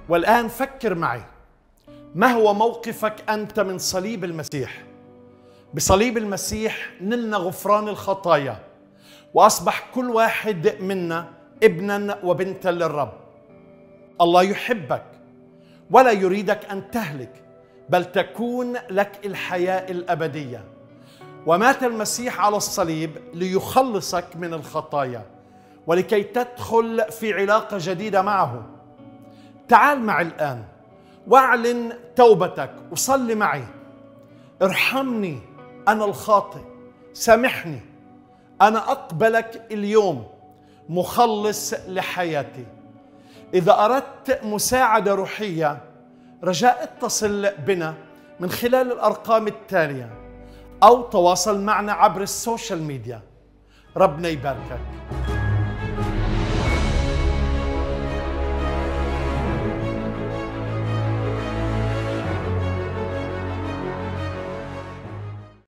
والآن فكر معي، ما هو موقفك أنت من صليب المسيح؟ بصليب المسيح نلنا غفران الخطايا، وأصبح كل واحد منا ابنا وبنتا للرب. الله يحبك ولا يريدك أن تهلك، بل تكون لك الحياة الأبدية. ومات المسيح على الصليب ليخلصك من الخطايا ولكي تدخل في علاقة جديدة معه. تعال معي الآن واعلن توبتك وصلي معي: ارحمني أنا الخاطئ، سامحني، أنا أقبلك اليوم مخلص لحياتي. إذا أردت مساعدة روحية رجاء اتصل بنا من خلال الأرقام التالية أو تواصل معنا عبر السوشيال ميديا. ربنا يباركك.